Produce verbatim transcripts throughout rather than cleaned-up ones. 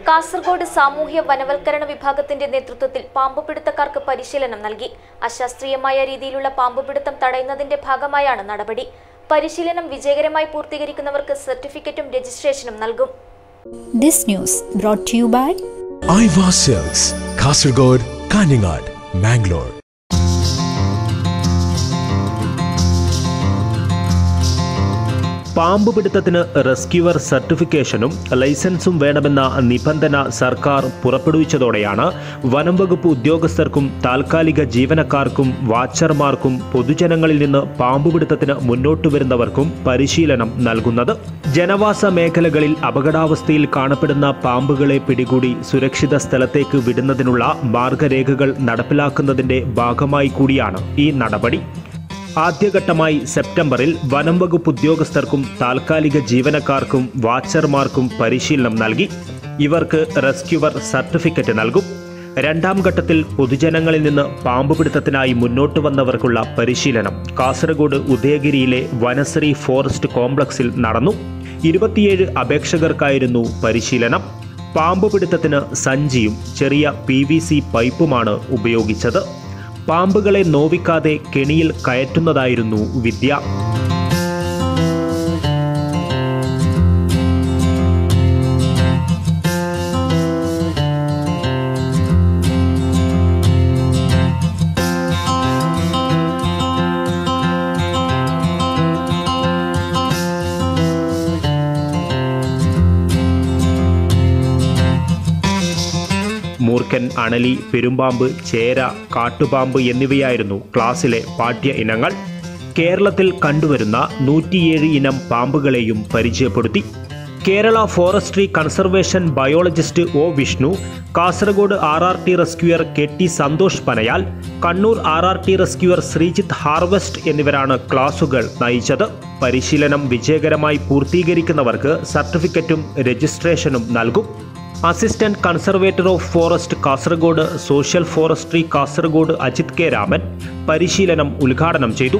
കാസർഗോഡ് സാമൂഹ്യ വനവൽക്കരണ വിഭാഗത്തിന്റെ നേതൃത്വത്തിൽ പാമ്പുപിടുത്തക്കാർക്ക് പരിശീലനം നൽകി. അശാസ്ത്രീയമായ രീതിയിലുള്ള പാമ്പുപിടുത്തം തടയുന്നതിന്റെ ഭാഗമായാണ് നടപടി. പരിശീലനം വിജയകരമായി പൂർത്തീകരിക്കുന്നവർക്ക് സർട്ടിഫിക്കറ്റും രജിസ്ട്രേഷനും നൽകും. This news brought to you by Iva Silks, Kasargod, Kaningad, Mangalore. പാമ്പുപിടുത്തത്തിന് റെസ്ക്യൂവർ സർട്ടിഫിക്കേഷനും ലൈസൻസും വേണമെന്ന നിബന്ധന സർക്കാർ പുറപ്പെടുവിച്ചതോടെയാണ് വനം വകുപ്പ് ഉദ്യോഗസ്ഥർക്കും താൽക്കാലിക ജീവനക്കാർക്കും വാച്ചർമാർക്കും പൊതുജനങ്ങളിൽ നിന്ന് പാമ്പുപിടുത്തത്തിന് മുന്നോട്ടു വരുന്നവർക്കും പരിശീലനം നൽകുന്നത്. ജനവാസ മേഖലകളിൽ അപകടാവസ്ഥയിൽ കാണപ്പെടുന്ന പാമ്പുകളെ പിടികൂടി സുരക്ഷിത സ്ഥലത്തേക്ക് വിടുന്നതിനുള്ള മാർഗരേഖകൾ നടപ്പിലാക്കുന്നതിന്റെ ഭാഗമായി കൂടിയാണ് ഈ നടപടി. ആദ്യഘട്ടമായി സെപ്റ്റംബറിൽ വനം വകുപ്പ് ഉദ്യോഗസ്ഥർക്കും താൽക്കാലിക ജീവനക്കാർക്കും വാച്ചർമാർക്കും പരിശീലനം നൽകി. ഇവർക്ക് റെസ്ക്യൂവർ സർട്ടിഫിക്കറ്റ് നൽകും. രണ്ടാം ഘട്ടത്തിൽ പൊതുജനങ്ങളിൽ നിന്ന് പാമ്പുപിടുത്തത്തിനായി മുന്നോട്ട് വന്നവർക്കുള്ള പരിശീലനം കാസർഗോഡ് ഉദയഗിരിയിലെ വനശ്രീ ഫോറസ്റ്റ് കോംപ്ലക്സിൽ നടന്നു. ഇരുപത്തിയേഴ് അപേക്ഷകർക്കായിരുന്നു പരിശീലനം. പാമ്പുപിടുത്തത്തിന് സഞ്ചിയും ചെറിയ പി വി സി പൈപ്പുമാണ് ഉപയോഗിച്ചത്. പാമ്പുകളെ നോവിക്കാതെ കെണിയിൽ കയറ്റുന്നതായിരുന്നു വിദ്യ. മൂർഖൻ, അണലി, പെരുമ്പാമ്പ്, ചേര, കാട്ടുപാമ്പ് എന്നിവയായിരുന്നു ക്ലാസ്സിലെ പാഠ്യ ഇനങ്ങൾ. കേരളത്തിൽ കണ്ടുവരുന്ന നൂറ്റിയേഴ് ഇനം പാമ്പുകളെയും പരിചയപ്പെടുത്തി. Kerala forestry conservation biologist O Vishnu, Kasaragod R R T rescuer K T Santhosh Panayal, Kannur R R T rescuer Sreejith harvest എന്നിവരാണ് ക്ലാസുകൾ നയിച്ചത്. പരിശീലനം വിജയകരമായി പൂർത്തീകരിക്കുന്നവർക്ക് സർട്ടിഫിക്കറ്റും രജിസ്ട്രേഷനും നൽകും. Assistant conservator of forest Kasaragod, social forestry Kasaragod Ajith K Raman പരിശീലനം ഉദ്ഘാടനം ചെയ്തു.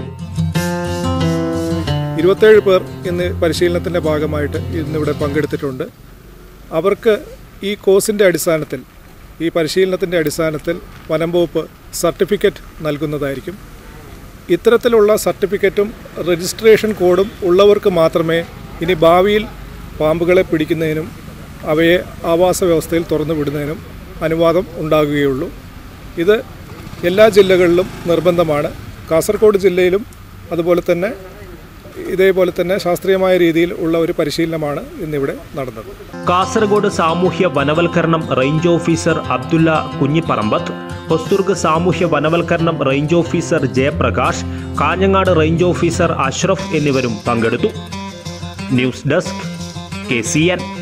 ഇരുപത്തേഴ് പേർ ഇന്ന് പരിശീലനത്തിൻ്റെ ഭാഗമായിട്ട് ഇന്നിവിടെ പങ്കെടുത്തിട്ടുണ്ട്. അവർക്ക് ഈ കോഴ്സിൻ്റെ അടിസ്ഥാനത്തിൽ, ഈ പരിശീലനത്തിൻ്റെ അടിസ്ഥാനത്തിൽ വനം വകുപ്പ് സർട്ടിഫിക്കറ്റ് നൽകുന്നതായിരിക്കും. ഇത്തരത്തിലുള്ള സർട്ടിഫിക്കറ്റും രജിസ്ട്രേഷൻ കോഡും ഉള്ളവർക്ക് മാത്രമേ ഇനി ഭാവിയിൽ പാമ്പുകളെ പിടിക്കുന്നതിനും അവയെ ആവാസ വ്യവസ്ഥയിൽ തുറന്നു വിടുന്നതിനും അനുവാദം ഉണ്ടാകുകയുള്ളൂ. ഇത് എല്ലാ ജില്ലകളിലും നിർബന്ധമാണ്. കാസർഗോഡ് ജില്ലയിലും അതുപോലെ തന്നെ ഇതേപോലെ തന്നെ ശാസ്ത്രീയമായ രീതിയിൽ ഉള്ള ഒരു പരിശീലനമാണ് ഇന്നിവിടെ നടന്നത്. കാസർഗോഡ് സാമൂഹ്യ വനവൽക്കരണം റേഞ്ച് ഓഫീസർ അബ്ദുല്ല കുഞ്ഞിപ്പറമ്പത്ത്, ഹൊസ്ദുർഗ് സാമൂഹ്യ വനവൽക്കരണം range officer Jayaprakash, Kanhangad range officer Ashraf എന്നിവരും പങ്കെടുത്തു. News desk K C N.